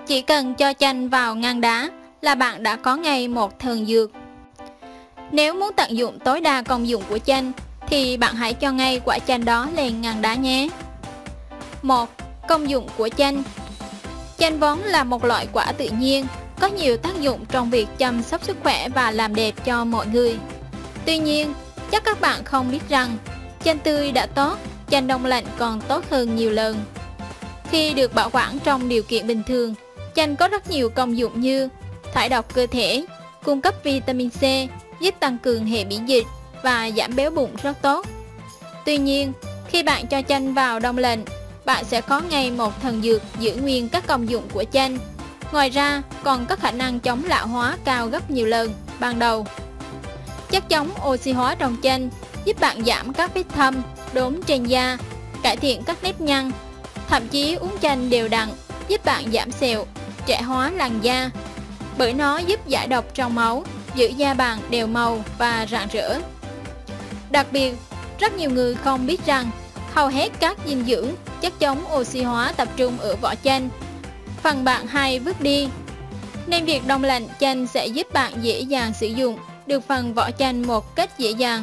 Chỉ cần cho chanh vào ngăn đá là bạn đã có ngay một thần dược. Nếu muốn tận dụng tối đa công dụng của chanh thì bạn hãy cho ngay quả chanh đó lên ngăn đá nhé. 1. Công dụng của chanh. Chanh vốn là một loại quả tự nhiên, có nhiều tác dụng trong việc chăm sóc sức khỏe và làm đẹp cho mọi người. Tuy nhiên, chắc các bạn không biết rằng chanh tươi đã tốt, chanh đông lạnh còn tốt hơn nhiều lần. Khi được bảo quản trong điều kiện bình thường, chanh có rất nhiều công dụng như thải độc cơ thể, cung cấp vitamin C, giúp tăng cường hệ miễn dịch và giảm béo bụng rất tốt. Tuy nhiên, khi bạn cho chanh vào đông lạnh, bạn sẽ có ngay một thần dược giữ nguyên các công dụng của chanh. Ngoài ra, còn có khả năng chống lão hóa cao gấp nhiều lần ban đầu. Chất chống oxy hóa trong chanh giúp bạn giảm các vết thâm, đốm trên da, cải thiện các nếp nhăn. Thậm chí uống chanh đều đặn giúp bạn giảm sẹo, trẻ hóa làn da, bởi nó giúp giải độc trong máu, giữ da bạn đều màu và rạng rỡ. Đặc biệt, rất nhiều người không biết rằng hầu hết các dinh dưỡng, chất chống oxy hóa tập trung ở vỏ chanh, phần bạn hay vứt đi. Nên việc đông lạnh chanh sẽ giúp bạn dễ dàng sử dụng được phần vỏ chanh một cách dễ dàng.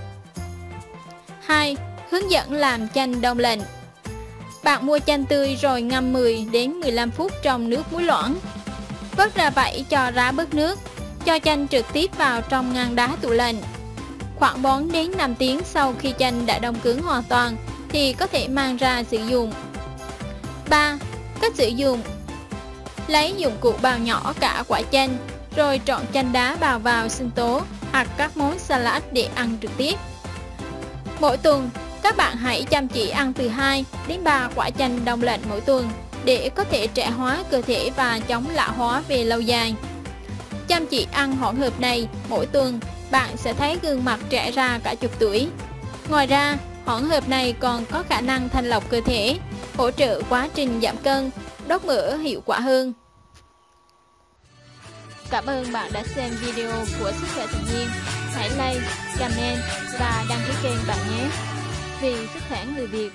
2. Hướng dẫn làm chanh đông lạnh. Bạn mua chanh tươi rồi ngâm 10 đến 15 phút trong nước muối loãng. Vớt ra vẩy cho ráo bớt nước, cho chanh trực tiếp vào trong ngăn đá tủ lạnh. Khoảng 4 đến 5 tiếng sau khi chanh đã đông cứng hoàn toàn thì có thể mang ra sử dụng. 3. Cách sử dụng. Lấy dụng cụ bào nhỏ cả quả chanh, rồi trộn chanh đá bào vào sinh tố hoặc các món salad để ăn trực tiếp. Mỗi tuần, các bạn hãy chăm chỉ ăn từ 2 đến 3 quả chanh đông lạnh mỗi tuần để có thể trẻ hóa cơ thể và chống lão hóa về lâu dài. Chăm chỉ ăn hỗn hợp này mỗi tuần, bạn sẽ thấy gương mặt trẻ ra cả chục tuổi. Ngoài ra, hỗn hợp này còn có khả năng thanh lọc cơ thể, hỗ trợ quá trình giảm cân, đốt mỡ hiệu quả hơn. Cảm ơn bạn đã xem video của Sức khỏe tự nhiên. Hãy like, comment và đăng ký kênh bạn nhé. Vì sức khỏe người Việt.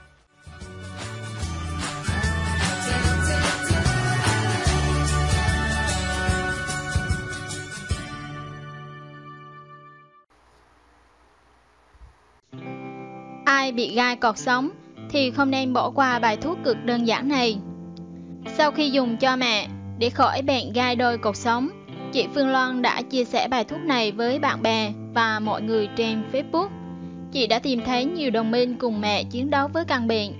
Ai bị gai cột sống thì không nên bỏ qua bài thuốc cực đơn giản này. Sau khi dùng cho mẹ để khỏi bệnh gai đôi cột sống, chị Phương Loan đã chia sẻ bài thuốc này với bạn bè và mọi người trên Facebook. Chị đã tìm thấy nhiều đồng minh cùng mẹ chiến đấu với căn bệnh.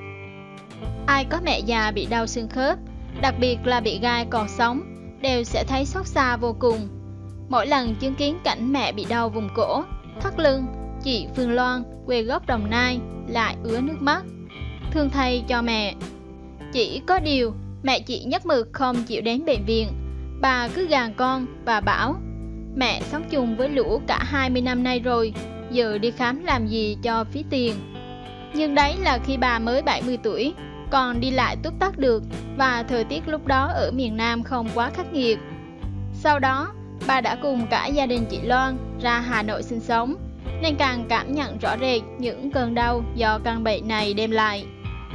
Ai có mẹ già bị đau xương khớp, đặc biệt là bị gai cột sống, đều sẽ thấy xót xa vô cùng. Mỗi lần chứng kiến cảnh mẹ bị đau vùng cổ, thắt lưng, chị Phương Loan, quê gốc Đồng Nai, lại ứa nước mắt. Thương thay cho mẹ. Chỉ có điều, mẹ chị nhất mực không chịu đến bệnh viện. Bà cứ gàn con và bảo, mẹ sống chung với lũ cả 20 năm nay rồi, giờ đi khám làm gì cho phí tiền. Nhưng đấy là khi bà mới 70 tuổi, còn đi lại túc tắc được, và thời tiết lúc đó ở miền Nam không quá khắc nghiệt. Sau đó, bà đã cùng cả gia đình chị Loan ra Hà Nội sinh sống, nên càng cảm nhận rõ rệt những cơn đau do căn bệnh này đem lại.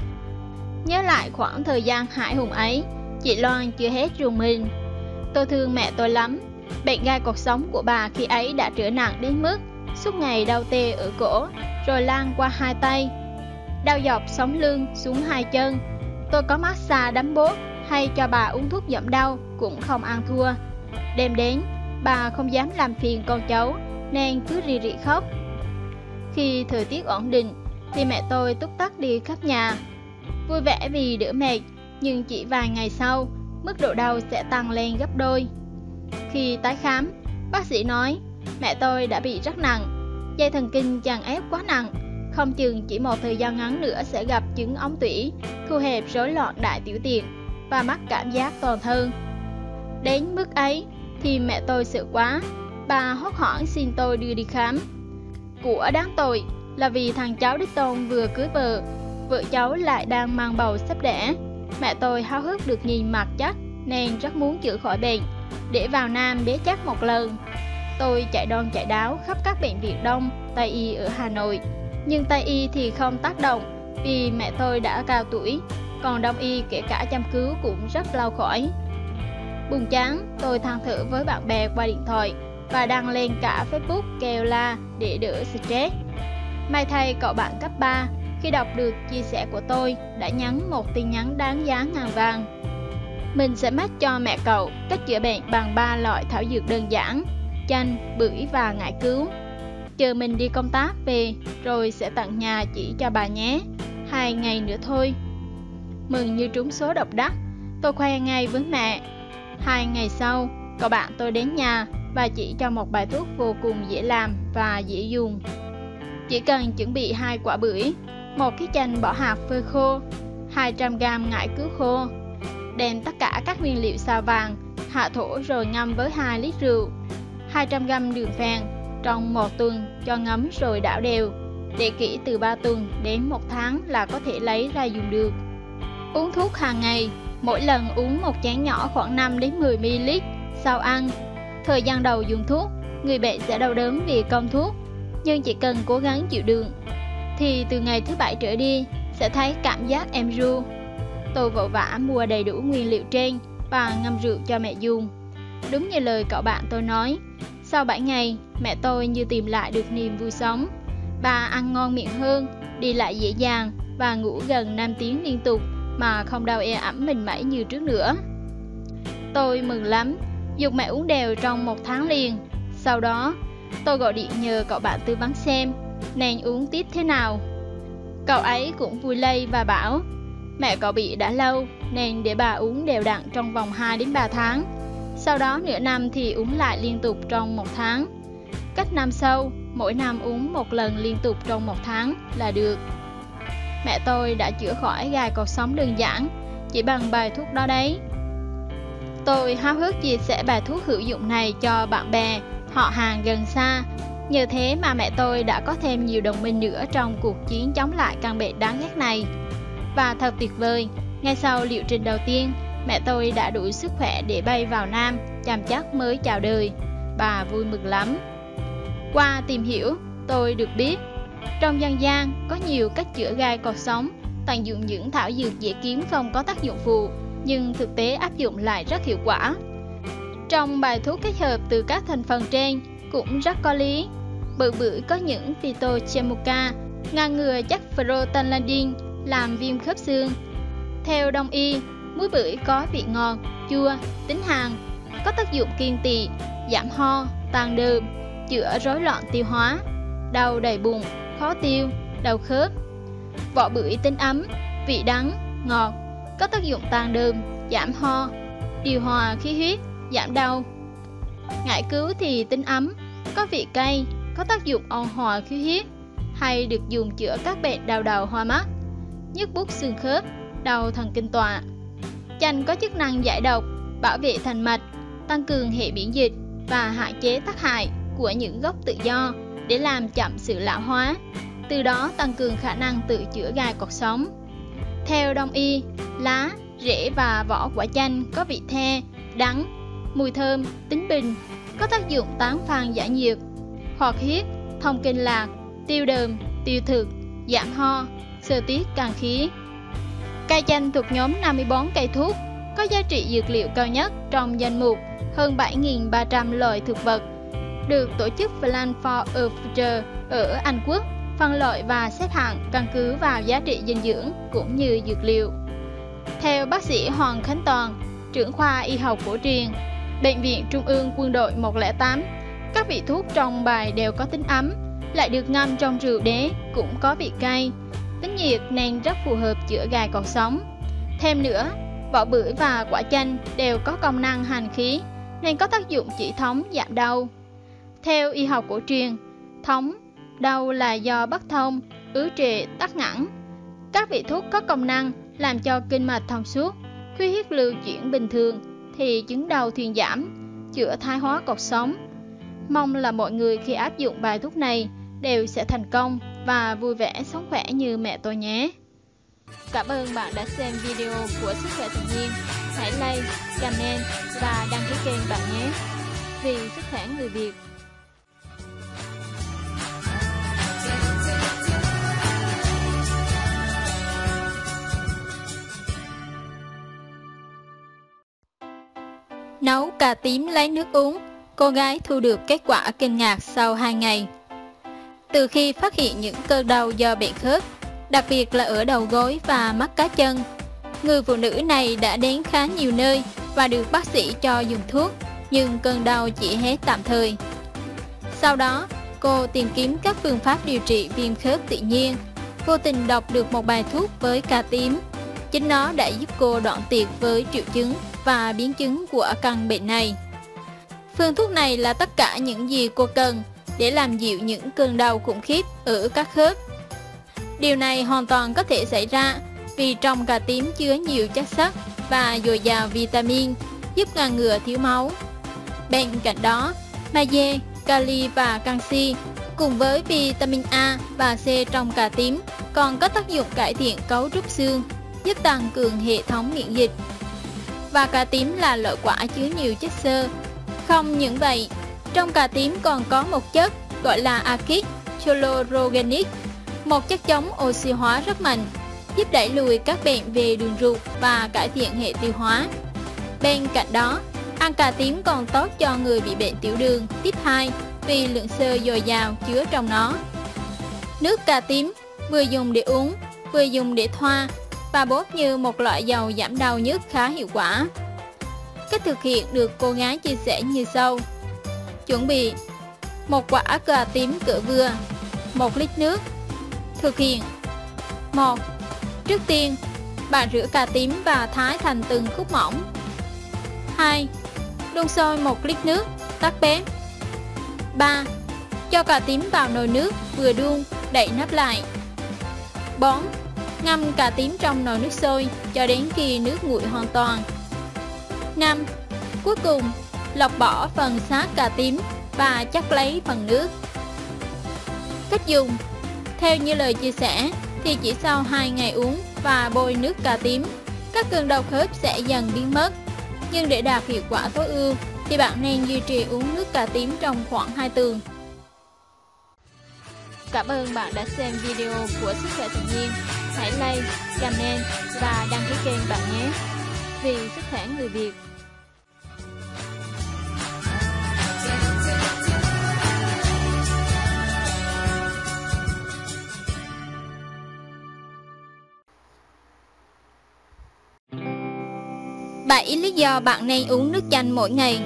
Nhớ lại khoảng thời gian hãi hùng ấy, chị Loan chưa hết rùng mình. Tôi thương mẹ tôi lắm. Bệnh gai cột sống của bà khi ấy đã trở nặng đến mức suốt ngày đau tê ở cổ, rồi lan qua hai tay, đau dọc sống lưng xuống hai chân. Tôi có massage đấm bốt hay cho bà uống thuốc giảm đau cũng không ăn thua. Đêm đến, bà không dám làm phiền con cháu nên cứ rì rì khóc. Khi thời tiết ổn định thì mẹ tôi túc tắc đi khắp nhà, vui vẻ vì đỡ mệt, nhưng chỉ vài ngày sau, mức độ đau sẽ tăng lên gấp đôi. Khi tái khám, bác sĩ nói mẹ tôi đã bị rất nặng, dây thần kinh chằng ép quá nặng, không chừng chỉ một thời gian ngắn nữa sẽ gặp chứng ống tủy, thu hẹp rối loạn đại tiểu tiện và mắc cảm giác toàn thân. Đến mức ấy thì mẹ tôi sợ quá, bà hốt hoảng xin tôi đưa đi khám. Của đáng tội là vì thằng cháu đích tôn vừa cưới vợ cháu lại đang mang bầu sắp đẻ. Mẹ tôi háo hức được nhìn mặt chắc nên rất muốn chữa khỏi bệnh để vào Nam bế chắc một lần. Tôi chạy đon chạy đáo khắp các bệnh viện Đông, Tây y ở Hà Nội, nhưng Tây y thì không tác động vì mẹ tôi đã cao tuổi, còn đông y kể cả chăm cứu cũng rất lâu khỏi. Buồn chán, tôi than thở với bạn bè qua điện thoại và đăng lên cả Facebook kêu la để đỡ stress. May thay cậu bạn cấp 3 khi đọc được chia sẻ của tôi đã nhắn một tin nhắn đáng giá ngàn vàng. Mình sẽ mách cho mẹ cậu cách chữa bệnh bằng 3 loại thảo dược đơn giản: chanh, bưởi và ngải cứu. Chờ mình đi công tác về rồi sẽ tận nhà chỉ cho bà nhé. 2 ngày nữa thôi. Mừng như trúng số độc đắc, tôi khoe ngay với mẹ. 2 ngày sau, cậu bạn tôi đến nhà và chỉ cho một bài thuốc vô cùng dễ làm và dễ dùng. Chỉ cần chuẩn bị 2 quả bưởi, 1 cái chanh bỏ hạt phơi khô, 200g ngải cứu khô. Đem tất cả các nguyên liệu sao vàng, hạ thổ rồi ngâm với 2 lít rượu, 200g đường phèn trong 1 tuần cho ngấm rồi đảo đều. Để kỹ từ 3 tuần đến 1 tháng là có thể lấy ra dùng được. Uống thuốc hàng ngày, mỗi lần uống một chén nhỏ khoảng 5 đến 10 ml sau ăn. Thời gian đầu dùng thuốc, người bệnh sẽ đau đớn vì công thuốc, nhưng chỉ cần cố gắng chịu đựng thì từ ngày thứ 7 trở đi sẽ thấy cảm giác êm ru. Tôi vội vã mua đầy đủ nguyên liệu trên và ngâm rượu cho mẹ dùng. Đúng như lời cậu bạn tôi nói, sau 7 ngày, mẹ tôi như tìm lại được niềm vui sống. Bà ăn ngon miệng hơn, đi lại dễ dàng và ngủ gần 5 tiếng liên tục mà không đau ê ẩm mình mẩy như trước nữa. Tôi mừng lắm, giục mẹ uống đều trong 1 tháng liền. Sau đó, tôi gọi điện nhờ cậu bạn tư vấn xem nên uống tiếp thế nào. Cậu ấy cũng vui lây và bảo mẹ cậu bị đã lâu nên để bà uống đều đặn trong vòng 2 đến 3 tháng. Sau đó nửa năm thì uống lại liên tục trong 1 tháng. Cách năm sau, mỗi năm uống 1 lần liên tục trong 1 tháng là được. Mẹ tôi đã chữa khỏi gai cột sống đơn giản chỉ bằng bài thuốc đó đấy. Tôi háo hức chia sẻ bài thuốc hữu dụng này cho bạn bè, họ hàng gần xa. Nhờ thế mà mẹ tôi đã có thêm nhiều đồng minh nữa trong cuộc chiến chống lại căn bệnh đáng ghét này. Và thật tuyệt vời, ngay sau liệu trình đầu tiên, mẹ tôi đã đủ sức khỏe để bay vào Nam, chăm chắc mới chào đời. Bà vui mừng lắm. Qua tìm hiểu, tôi được biết, trong dân gian có nhiều cách chữa gai cột sống, tận dụng những thảo dược dễ kiếm không có tác dụng phụ, nhưng thực tế áp dụng lại rất hiệu quả. Trong bài thuốc kết hợp từ các thành phần trên cũng rất có lý. Bưởi có những phytochemuca ngăn ngừa chất prostaglandin làm viêm khớp xương. Theo đông y, muối bưởi có vị ngọt, chua, tính hàn, có tác dụng kiêng tỵ, giảm ho, tan đờm, chữa rối loạn tiêu hóa, đau đầy bụng, khó tiêu, đau khớp. Vỏ bưởi tính ấm, vị đắng, ngọt, có tác dụng tan đờm, giảm ho, điều hòa khí huyết, giảm đau. Ngải cứu thì tính ấm, có vị cay, có tác dụng ôn hòa khí huyết, hay được dùng chữa các bệnh đau đầu hoa mắt, nhức buốt xương khớp, đau thần kinh tọa. Chanh có chức năng giải độc, bảo vệ thành mạch, tăng cường hệ miễn dịch và hạn chế tác hại của những gốc tự do để làm chậm sự lão hóa, từ đó tăng cường khả năng tự chữa gai cột sống. Theo đông y, lá, rễ và vỏ quả chanh có vị the, đắng, mùi thơm, tính bình, có tác dụng tán phan giải nhiệt, hoạt huyết, thông kinh lạc, tiêu đờm, tiêu thực, giảm ho, xơ tiết càn khí. Cây chanh thuộc nhóm 54 cây thuốc, có giá trị dược liệu cao nhất trong danh mục hơn 7.300 loại thực vật, được tổ chức Plan for a Future ở Anh Quốc phân loại và xếp hạng căn cứ vào giá trị dinh dưỡng cũng như dược liệu. Theo bác sĩ Hoàng Khánh Toàn, trưởng khoa y học cổ truyền, Bệnh viện Trung ương Quân đội 108, các vị thuốc trong bài đều có tính ấm, lại được ngâm trong rượu đế cũng có vị cay, tính nhiệt nên rất phù hợp chữa gai cột sống. Thêm nữa, vỏ bưởi và quả chanh đều có công năng hành khí nên có tác dụng chỉ thống giảm đau. Theo y học cổ truyền, thống, đau là do bất thông, ứ trệ, tắc nghẽn. Các vị thuốc có công năng làm cho kinh mạch thông suốt, khí huyết lưu chuyển bình thường thì chứng đau thuyên giảm, chữa thoái hóa cột sống. Mong là mọi người khi áp dụng bài thuốc này đều sẽ thành công và vui vẻ sống khỏe như mẹ tôi nhé. Cảm ơn bạn đã xem video của Sức khỏe tự nhiên. Hãy like, comment và đăng ký kênh bạn nhé. Vì sức khỏe người Việt. Nấu cà tím lấy nước uống, cô gái thu được kết quả kinh ngạc sau 2 ngày. Từ khi phát hiện những cơn đau do bệnh khớp, đặc biệt là ở đầu gối và mắt cá chân, người phụ nữ này đã đến khá nhiều nơi và được bác sĩ cho dùng thuốc, nhưng cơn đau chỉ hết tạm thời. Sau đó, cô tìm kiếm các phương pháp điều trị viêm khớp tự nhiên, vô tình đọc được một bài thuốc với cà tím. Chính nó đã giúp cô đoạn tuyệt với triệu chứng và biến chứng của căn bệnh này. Phương thuốc này là tất cả những gì cô cần để làm dịu những cơn đau khủng khiếp ở các khớp. Điều này hoàn toàn có thể xảy ra vì trong cà tím chứa nhiều chất sắt và dồi dào vitamin, giúp ngăn ngừa thiếu máu. Bên cạnh đó, magie, kali và canxi cùng với vitamin A và C trong cà tím còn có tác dụng cải thiện cấu trúc xương, giúp tăng cường hệ thống miễn dịch. Và cà tím là loại quả chứa nhiều chất xơ. Không những vậy, trong cà tím còn có một chất gọi là acid chlorogenic, một chất chống oxy hóa rất mạnh, giúp đẩy lùi các bệnh về đường ruột và cải thiện hệ tiêu hóa. Bên cạnh đó, ăn cà tím còn tốt cho người bị bệnh tiểu đường type 2 vì lượng xơ dồi dào chứa trong nó. Nước cà tím vừa dùng để uống, vừa dùng để thoa và bốt như một loại dầu giảm đau nhức khá hiệu quả. Cách thực hiện được cô gái chia sẻ như sau. Chuẩn bị: một quả cà tím cỡ vừa, 1 lít nước. Thực hiện: 1. Trước tiên, bạn rửa cà tím và thái thành từng khúc mỏng. 2. Đun sôi 1 lít nước, tắt bếp. 3. Cho cà tím vào nồi nước vừa đun, đậy nắp lại. 4. Ngâm cà tím trong nồi nước sôi cho đến khi nước nguội hoàn toàn. 5. Cuối cùng, lọc bỏ phần xác cà tím và chắc lấy phần nước. Cách dùng: theo như lời chia sẻ thì chỉ sau 2 ngày uống và bôi nước cà tím, các cơn đau khớp sẽ dần biến mất. Nhưng để đạt hiệu quả tối ưu thì bạn nên duy trì uống nước cà tím trong khoảng 2 tuần. Cảm ơn bạn đã xem video của Sức khỏe tự nhiên. Hãy like, comment và đăng ký kênh bạn nhé. Vì sức khỏe người Việt. Bảy lý do bạn nên uống nước chanh mỗi ngày.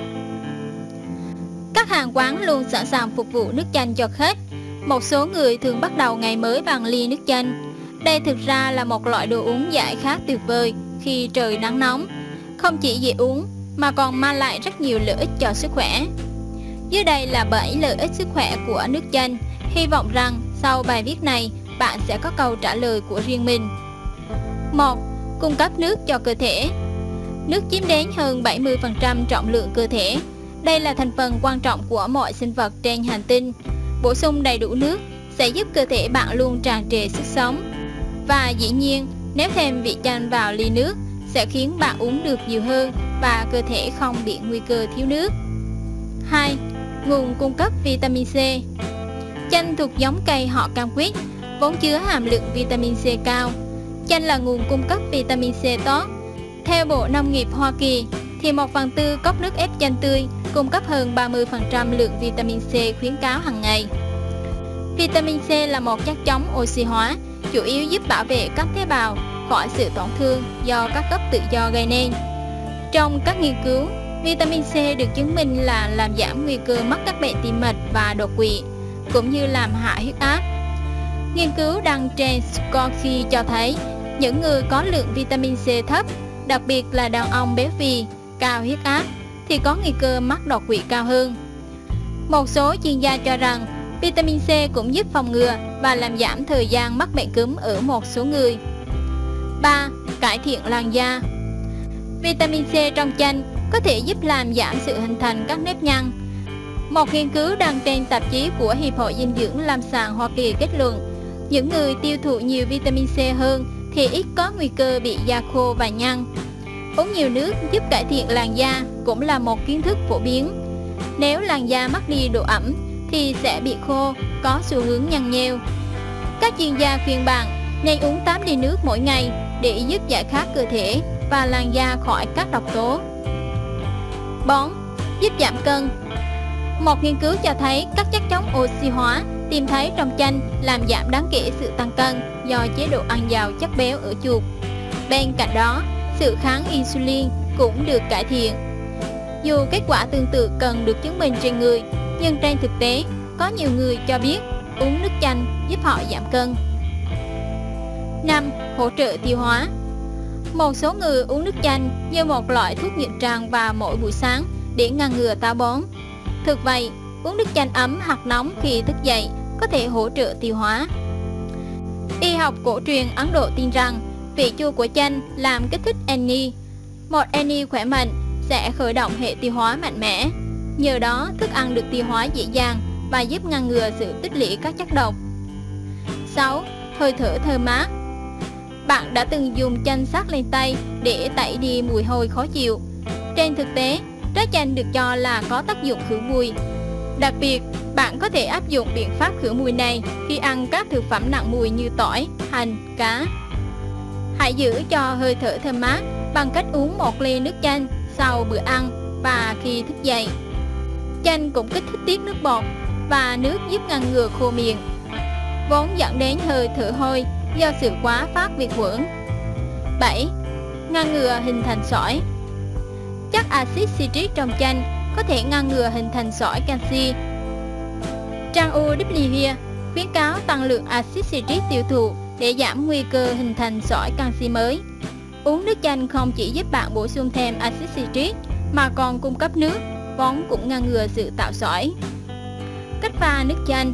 Các hàng quán luôn sẵn sàng phục vụ nước chanh cho khách. Một số người thường bắt đầu ngày mới bằng ly nước chanh. Đây thực ra là một loại đồ uống giải khát tuyệt vời khi trời nắng nóng. Không chỉ dễ uống mà còn mang lại rất nhiều lợi ích cho sức khỏe. Dưới đây là 7 lợi ích sức khỏe của nước chanh. Hy vọng rằng sau bài viết này bạn sẽ có câu trả lời của riêng mình. 1. Cung cấp nước cho cơ thể. Nước chiếm đến hơn 70% trọng lượng cơ thể. Đây là thành phần quan trọng của mọi sinh vật trên hành tinh. Bổ sung đầy đủ nước sẽ giúp cơ thể bạn luôn tràn trề sức sống. Và dĩ nhiên, nếu thêm vị chanh vào ly nước sẽ khiến bạn uống được nhiều hơn và cơ thể không bị nguy cơ thiếu nước. 2. Nguồn cung cấp vitamin C. Chanh thuộc giống cây họ cam quýt, vốn chứa hàm lượng vitamin C cao. Chanh là nguồn cung cấp vitamin C tốt. Theo Bộ Nông nghiệp Hoa Kỳ, thì 1/4 cốc nước ép chanh tươi cung cấp hơn 30% lượng vitamin C khuyến cáo hàng ngày. Vitamin C là một chất chống oxy hóa, chủ yếu giúp bảo vệ các tế bào khỏi sự tổn thương do các gốc tự do gây nên. Trong các nghiên cứu, vitamin C được chứng minh là làm giảm nguy cơ mắc các bệnh tim mạch và đột quỵ, cũng như làm hạ huyết áp. Nghiên cứu đăng trên Scorky cho thấy những người có lượng vitamin C thấp, đặc biệt là đàn ông béo phì, cao huyết áp, thì có nguy cơ mắc đột quỵ cao hơn. Một số chuyên gia cho rằng vitamin C cũng giúp phòng ngừa và làm giảm thời gian mắc bệnh cúm ở một số người. 3. Cải thiện làn da. Vitamin C trong chanh có thể giúp làm giảm sự hình thành các nếp nhăn. Một nghiên cứu đăng trên tạp chí của Hiệp hội Dinh dưỡng Lâm sàng Hoa Kỳ kết luận, những người tiêu thụ nhiều vitamin C hơn thì ít có nguy cơ bị da khô và nhăn. Uống nhiều nước giúp cải thiện làn da cũng là một kiến thức phổ biến. Nếu làn da mất đi độ ẩm thì sẽ bị khô, có xu hướng nhăn nheo. Các chuyên gia khuyên bạn nên uống 8 ly nước mỗi ngày để giúp giải khát cơ thể và làn da khỏi các độc tố. Bón giúp giảm cân. Một nghiên cứu cho thấy các chất chống oxy hóa tìm thấy trong chanh làm giảm đáng kể sự tăng cân do chế độ ăn giàu chất béo ở chuột. Bên cạnh đó, sự kháng insulin cũng được cải thiện. Dù kết quả tương tự cần được chứng minh trên người, nhưng trên thực tế, có nhiều người cho biết uống nước chanh giúp họ giảm cân. 5. Hỗ trợ tiêu hóa. Một số người uống nước chanh như một loại thuốc nhuận tràng vào mỗi buổi sáng để ngăn ngừa táo bón. Thực vậy, uống nước chanh ấm hoặc nóng khi thức dậy có thể hỗ trợ tiêu hóa. Y học cổ truyền Ấn Độ tin rằng vị chua của chanh làm kích thích ani. Một ani khỏe mạnh sẽ khởi động hệ tiêu hóa mạnh mẽ. Nhờ đó, thức ăn được tiêu hóa dễ dàng và giúp ngăn ngừa sự tích lũy các chất độc. 6. Hơi thở thơm mát. Bạn đã từng dùng chanh sắc lên tay để tẩy đi mùi hôi khó chịu. Trên thực tế, trái chanh được cho là có tác dụng khử mùi. Đặc biệt, bạn có thể áp dụng biện pháp khử mùi này khi ăn các thực phẩm nặng mùi như tỏi, hành, cá. Hãy giữ cho hơi thở thơm mát bằng cách uống một ly nước chanh sau bữa ăn và khi thức dậy. Chanh cũng kích thích tiết nước bọt và nước giúp ngăn ngừa khô miệng, vốn dẫn đến hơi thở hôi do sự quá phát vi khuẩn. 7. Ngăn ngừa hình thành sỏi. Chất axit citric trong chanh có thể ngăn ngừa hình thành sỏi canxi. Trang UWHI khuyến cáo tăng lượng axit citric tiêu thụ để giảm nguy cơ hình thành sỏi canxi mới. Uống nước chanh không chỉ giúp bạn bổ sung thêm axit citric mà còn cung cấp nước, vốn cũng ngăn ngừa sự tạo sỏi. Cách pha nước chanh.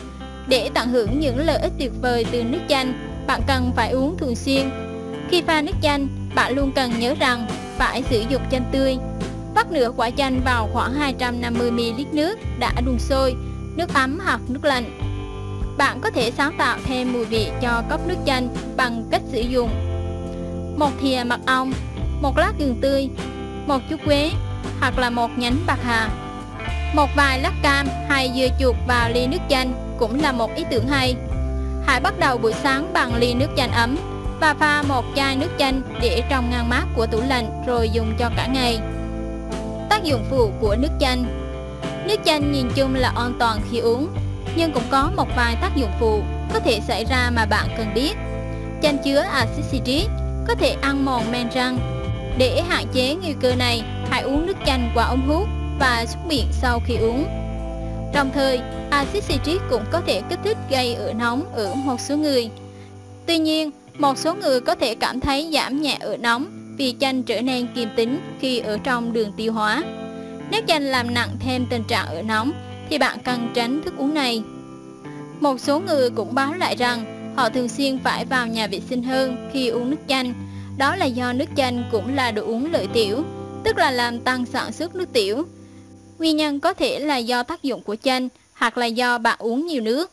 Để tận hưởng những lợi ích tuyệt vời từ nước chanh, bạn cần phải uống thường xuyên. Khi pha nước chanh, bạn luôn cần nhớ rằng phải sử dụng chanh tươi. Vắt nửa quả chanh vào khoảng 250ml nước đã đun sôi, nước ấm hoặc nước lạnh. Bạn có thể sáng tạo thêm mùi vị cho cốc nước chanh bằng cách sử dụng một thìa mật ong, một lát gừng tươi, một chút quế hoặc là một nhánh bạc hà. Một vài lát cam hay dưa chuột vào ly nước chanh cũng là một ý tưởng hay. Hãy bắt đầu buổi sáng bằng ly nước chanh ấm và pha một chai nước chanh để trong ngăn mát của tủ lạnh rồi dùng cho cả ngày. Tác dụng phụ của nước chanh. Nước chanh nhìn chung là an toàn khi uống, nhưng cũng có một vài tác dụng phụ có thể xảy ra mà bạn cần biết. Chanh chứa axit citric có thể ăn mòn men răng. Để hạn chế nguy cơ này, hãy uống nước chanh qua ống hút và súc miệng sau khi uống. Đồng thời, axit citric cũng có thể kích thích gây ợ nóng ở một số người. Tuy nhiên, một số người có thể cảm thấy giảm nhẹ ợ nóng vì chanh trở nên kiềm tính khi ở trong đường tiêu hóa. Nếu chanh làm nặng thêm tình trạng ợ nóng thì bạn cần tránh thức uống này. Một số người cũng báo lại rằng họ thường xuyên phải vào nhà vệ sinh hơn khi uống nước chanh. Đó là do nước chanh cũng là đồ uống lợi tiểu, tức là làm tăng sản xuất nước tiểu. Nguyên nhân có thể là do tác dụng của chanh hoặc là do bạn uống nhiều nước.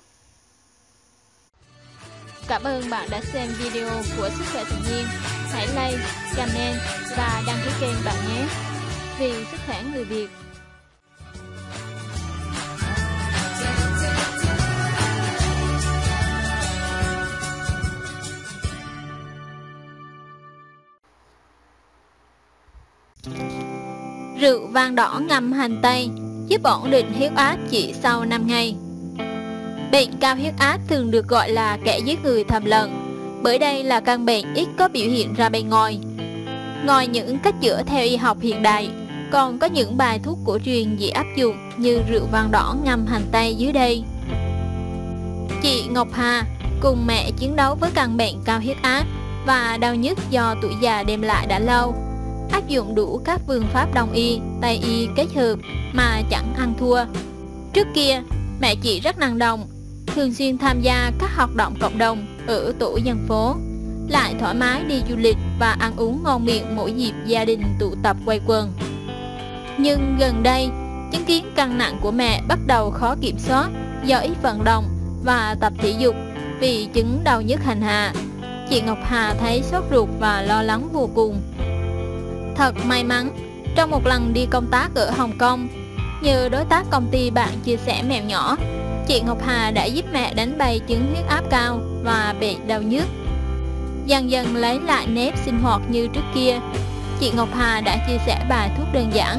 Cảm ơn bạn đã xem video của Sức khỏe tự nhiên. Hãy like, comment và đăng ký kênh bạn nhé. Vì sức khỏe người Việt. Rượu vang đỏ ngâm hành tây giúp ổn định huyết áp chỉ sau 5 ngày. Bệnh cao huyết áp thường được gọi là kẻ giết người thầm lặng, bởi đây là căn bệnh ít có biểu hiện ra bên ngoài. Ngoài những cách chữa theo y học hiện đại, còn có những bài thuốc cổ truyền dễ áp dụng như rượu vang đỏ ngâm hành tây dưới đây. Chị Ngọc Hà cùng mẹ chiến đấu với căn bệnh cao huyết áp và đau nhức do tuổi già đem lại đã lâu. Áp dụng đủ các phương pháp đông y, tây y kết hợp mà chẳng ăn thua. Trước kia, mẹ chị rất năng động, thường xuyên tham gia các hoạt động cộng đồng ở tổ dân phố, lại thoải mái đi du lịch và ăn uống ngon miệng mỗi dịp gia đình tụ tập quây quần. Nhưng gần đây, chứng kiến cân nặng của mẹ bắt đầu khó kiểm soát do ít vận động và tập thể dục vì chứng đau nhức hành hạ. Chị Ngọc Hà thấy sốt ruột và lo lắng vô cùng. Thật may mắn, trong một lần đi công tác ở Hồng Kông, nhờ đối tác công ty bạn chia sẻ mẹo nhỏ, chị Ngọc Hà đã giúp mẹ đánh bay chứng huyết áp cao và bệnh đau nhức. Dần dần lấy lại nếp sinh hoạt như trước kia, chị Ngọc Hà đã chia sẻ bài thuốc đơn giản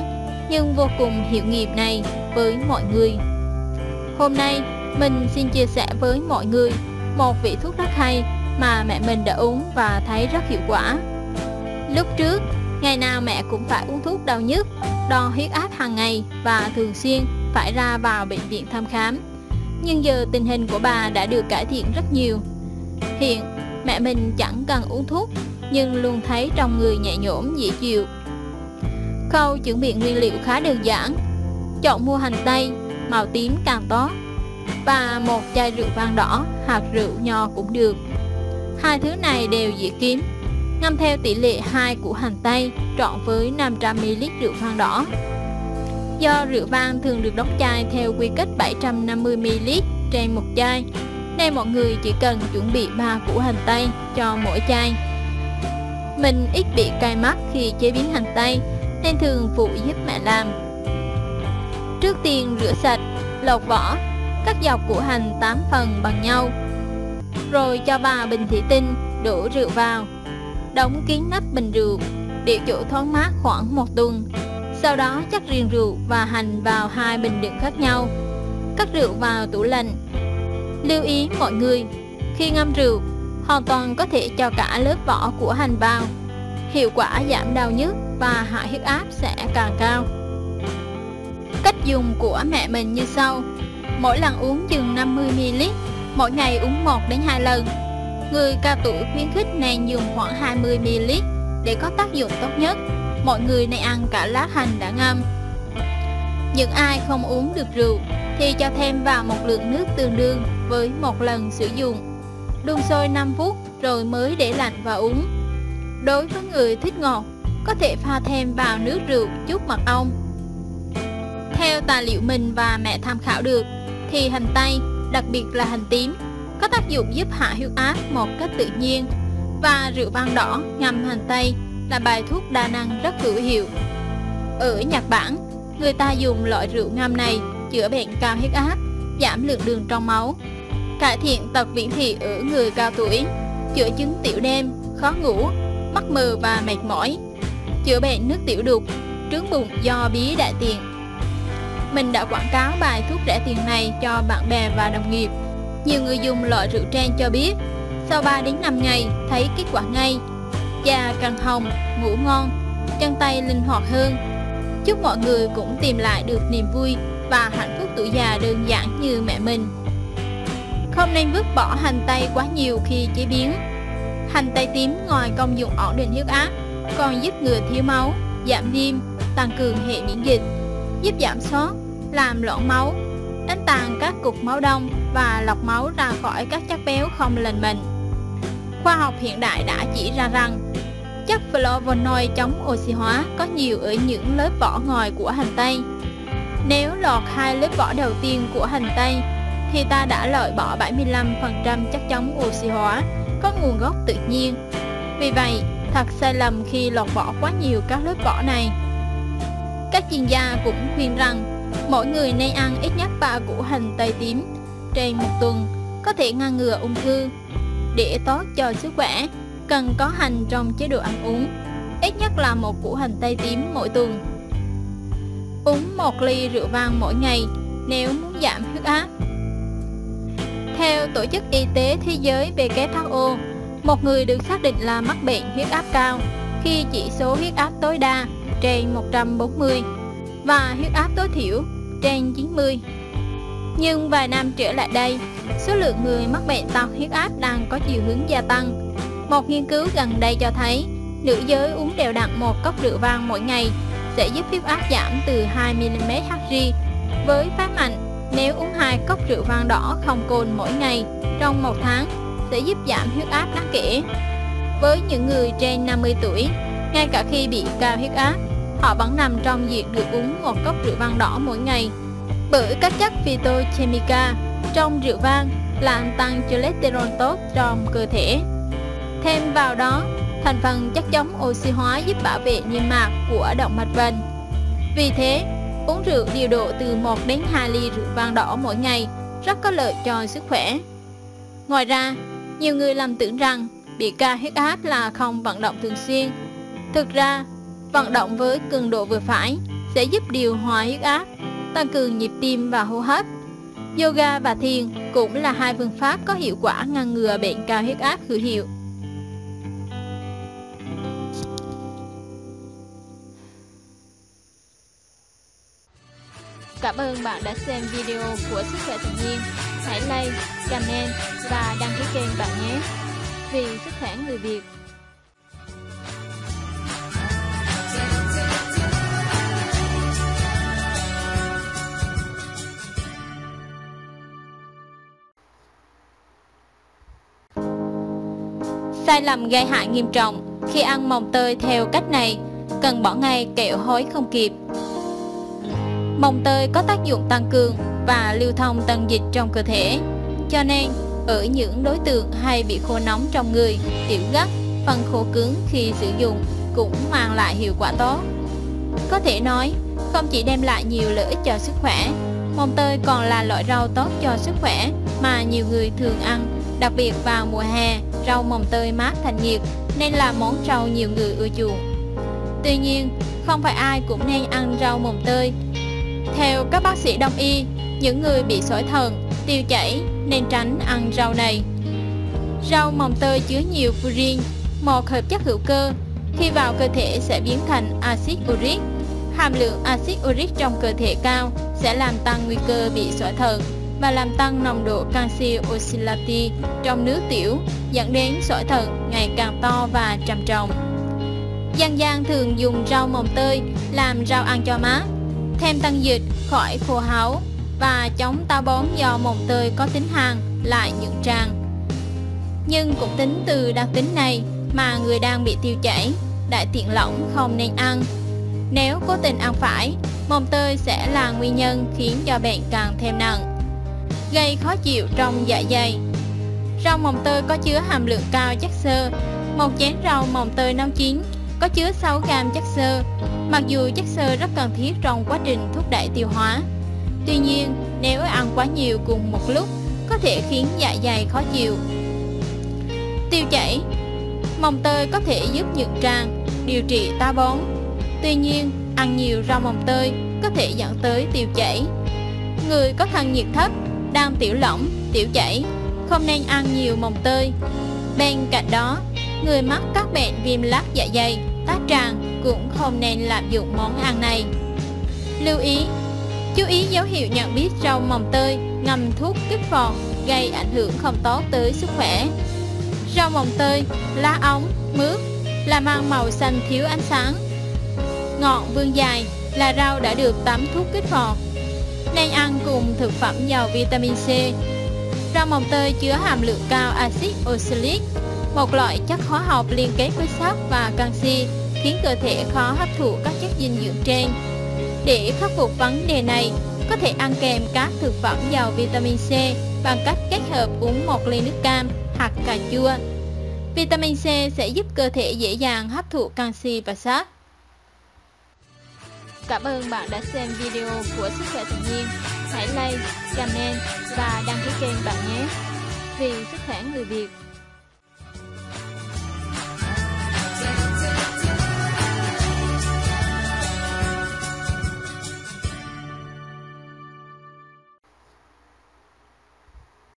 nhưng vô cùng hiệu nghiệm này với mọi người. Hôm nay mình xin chia sẻ với mọi người một vị thuốc rất hay mà mẹ mình đã uống và thấy rất hiệu quả. Lúc trước, ngày nào mẹ cũng phải uống thuốc đau nhức, đo huyết áp hàng ngày và thường xuyên phải ra vào bệnh viện thăm khám. Nhưng giờ tình hình của bà đã được cải thiện rất nhiều. Hiện mẹ mình chẳng cần uống thuốc nhưng luôn thấy trong người nhẹ nhõm dễ chịu. Khâu chuẩn bị nguyên liệu khá đơn giản. Chọn mua hành tây màu tím càng tốt, và một chai rượu vang đỏ hoặc rượu nho cũng được. Hai thứ này đều dễ kiếm. Ngâm theo tỷ lệ 2 của hành tây trộn với 500ml rượu vang đỏ. Do rượu vang thường được đóng chai theo quy cách 750ml trên một chai, nên mọi người chỉ cần chuẩn bị 3 củ hành tây cho mỗi chai. Mình ít bị cay mắt khi chế biến hành tây nên thường phụ giúp mẹ làm. Trước tiên rửa sạch, lột vỏ, cắt dọc củ hành 8 phần bằng nhau, rồi cho vào bình thủy tinh đổ rượu vào, đóng kín nắp bình rượu để chỗ thoáng mát khoảng 1 tuần. Sau đó chắc riêng rượu và hành vào 2 bình đựng khác nhau, cất rượu vào tủ lạnh. Lưu ý mọi người, khi ngâm rượu, hoàn toàn có thể cho cả lớp vỏ của hành vào. Hiệu quả giảm đau nhức và hạ huyết áp sẽ càng cao. Cách dùng của mẹ mình như sau. Mỗi lần uống chừng 50ml, mỗi ngày uống 1 đến 2 lần. Người cao tuổi khuyến khích nên dùng khoảng 20ml để có tác dụng tốt nhất. Mọi người nên ăn cả lát hành đã ngâm. Những ai không uống được rượu thì cho thêm vào một lượng nước tương đương với 1 lần sử dụng. Đun sôi 5 phút rồi mới để lạnh và uống. Đối với người thích ngọt, có thể pha thêm vào nước rượu chút mật ong. Theo tài liệu mình và mẹ tham khảo được thì hành tây, đặc biệt là hành tím, có tác dụng giúp hạ huyết áp một cách tự nhiên, và rượu vang đỏ ngâm hành tây là bài thuốc đa năng rất hữu hiệu. Ở Nhật Bản, người ta dùng loại rượu ngâm này chữa bệnh cao huyết áp, giảm lượng đường trong máu, cải thiện tật viễn thị ở người cao tuổi, chữa chứng tiểu đêm, khó ngủ, mắt mờ và mệt mỏi, chữa bệnh nước tiểu đục, trướng bụng do bí đại tiện. Mình đã quảng cáo bài thuốc rẻ tiền này cho bạn bè và đồng nghiệp. Nhiều người dùng loại rượu trên cho biết sau 3 đến 5 ngày thấy kết quả ngay, da càng hồng, ngủ ngon, chân tay linh hoạt hơn. Chúc mọi người cũng tìm lại được niềm vui và hạnh phúc tuổi già đơn giản như mẹ mình. Không nên vứt bỏ hành tây quá nhiều khi chế biến. Hành tây tím ngoài công dụng ổn định huyết áp, còn giúp ngừa thiếu máu, giảm viêm, tăng cường hệ miễn dịch, giúp giảm sốt, làm loãng máu, đánh tàn các cục máu đông và lọc máu ra khỏi các chất béo không lành bệnh. Khoa học hiện đại đã chỉ ra rằng chất flavonoid chống oxy hóa có nhiều ở những lớp vỏ ngoài của hành tây. Nếu lọt 2 lớp vỏ đầu tiên của hành tây thì ta đã loại bỏ 75% chất chống oxy hóa có nguồn gốc tự nhiên. Vì vậy, thật sai lầm khi lọt bỏ quá nhiều các lớp vỏ này. Các chuyên gia cũng khuyên rằng mỗi người nên ăn ít nhất 3 củ hành tây tím trên 1 tuần, có thể ngăn ngừa ung thư. Để tốt cho sức khỏe, cần có hành trong chế độ ăn uống, ít nhất là 1 củ hành tây tím mỗi tuần. Uống 1 ly rượu vang mỗi ngày nếu muốn giảm huyết áp. Theo Tổ chức Y tế Thế giới WHO, một người được xác định là mắc bệnh huyết áp cao khi chỉ số huyết áp tối đa trên 140 và huyết áp tối thiểu trên 90. Nhưng vài năm trở lại đây, số lượng người mắc bệnh tăng huyết áp đang có chiều hướng gia tăng. Một nghiên cứu gần đây cho thấy nữ giới uống đều đặn 1 cốc rượu vang mỗi ngày sẽ giúp huyết áp giảm từ 2 mmHg. Với phái mạnh, nếu uống 2 cốc rượu vang đỏ không cồn mỗi ngày trong 1 tháng sẽ giúp giảm huyết áp đáng kể. Với những người trên 50 tuổi, ngay cả khi bị cao huyết áp, họ vẫn nằm trong diện được uống 1 cốc rượu vang đỏ mỗi ngày, bởi các chất phytochemical trong rượu vang làm tăng cholesterol tốt trong cơ thể. Thêm vào đó, thành phần chất chống oxy hóa giúp bảo vệ niêm mạc của động mạch vành. Vì thế, uống rượu điều độ từ 1 đến 2 ly rượu vang đỏ mỗi ngày rất có lợi cho sức khỏe. Ngoài ra, nhiều người lầm tưởng rằng bị cao huyết áp là không vận động thường xuyên. Thực ra, vận động với cường độ vừa phải sẽ giúp điều hòa huyết áp, tăng cường nhịp tim và hô hấp. Yoga và thiền cũng là hai phương pháp có hiệu quả ngăn ngừa bệnh cao huyết áp hữu hiệu. Cảm ơn bạn đã xem video của Sức khỏe tự nhiên. Hãy like, comment và đăng ký kênh bạn nhé. Vì sức khỏe người Việt. Sai lầm gây hại nghiêm trọng. Khi ăn mồng tơi theo cách này, cần bỏ ngay kẻo hối không kịp. Mồng tơi có tác dụng tăng cường và lưu thông tân dịch trong cơ thể, cho nên ở những đối tượng hay bị khô nóng trong người, tiểu gắt, phân khô cứng khi sử dụng cũng mang lại hiệu quả tốt. Có thể nói, không chỉ đem lại nhiều lợi ích cho sức khỏe, mồng tơi còn là loại rau tốt cho sức khỏe mà nhiều người thường ăn, đặc biệt vào mùa hè, rau mồng tơi mát thanh nhiệt nên là món rau nhiều người ưa chuộng. Tuy nhiên, không phải ai cũng nên ăn rau mồng tơi. Theo các bác sĩ đông y, những người bị sỏi thận, tiêu chảy nên tránh ăn rau này. Rau mồng tơi chứa nhiều purin, một hợp chất hữu cơ, khi vào cơ thể sẽ biến thành axit uric. Hàm lượng axit uric trong cơ thể cao sẽ làm tăng nguy cơ bị sỏi thận và làm tăng nồng độ canxi oxalate trong nước tiểu, dẫn đến sỏi thận ngày càng to và trầm trọng. Dân gian thường dùng rau mồng tơi làm rau ăn cho mát, thêm tăng dịch, khỏi khô háu và chống táo bón do mồng tơi có tính hàn lại nhuận tràng. Nhưng cũng tính từ đặc tính này mà người đang bị tiêu chảy, đại tiện lỏng không nên ăn. Nếu cố tình ăn phải, mồng tơi sẽ là nguyên nhân khiến cho bệnh càng thêm nặng, gây khó chịu trong dạ dày. Rau mồng tơi có chứa hàm lượng cao chất xơ. Một chén rau mồng tơi nấu chín có chứa 6 gram chất xơ. Mặc dù chất xơ rất cần thiết trong quá trình thúc đẩy tiêu hóa, tuy nhiên nếu ăn quá nhiều cùng một lúc có thể khiến dạ dày khó chịu. Tiêu chảy. Mồng tơi có thể giúp nhuận tràng, điều trị táo bón. Tuy nhiên, ăn nhiều rau mồng tơi có thể dẫn tới tiêu chảy. Người có thân nhiệt thấp, đang tiểu lỏng, tiểu chảy không nên ăn nhiều mồng tơi. Bên cạnh đó, người mắc các bệnh viêm lết dạ dày, tá tràng cũng không nên lạm dụng món ăn này. Lưu ý, chú ý dấu hiệu nhận biết rau mồng tơi ngâm thuốc kích phọt gây ảnh hưởng không tốt tới sức khỏe. Rau mồng tơi, lá ống, mướp, làm ăn màu xanh thiếu ánh sáng. Ngọn vươn dài là rau đã được tắm thuốc kích phọt, nên ăn cùng thực phẩm giàu vitamin C. Rau mồng tơi chứa hàm lượng cao axit oxalic, một loại chất hóa học liên kết với sắt và canxi, khiến cơ thể khó hấp thụ các chất dinh dưỡng trên. Để khắc phục vấn đề này, có thể ăn kèm các thực phẩm giàu vitamin C bằng cách kết hợp uống 1 ly nước cam hoặc cà chua. Vitamin C sẽ giúp cơ thể dễ dàng hấp thụ canxi và sắt. Cảm ơn bạn đã xem video của Sức khỏe tự nhiên. Hãy like, comment và đăng ký kênh bạn nhé. Vì sức khỏe người Việt.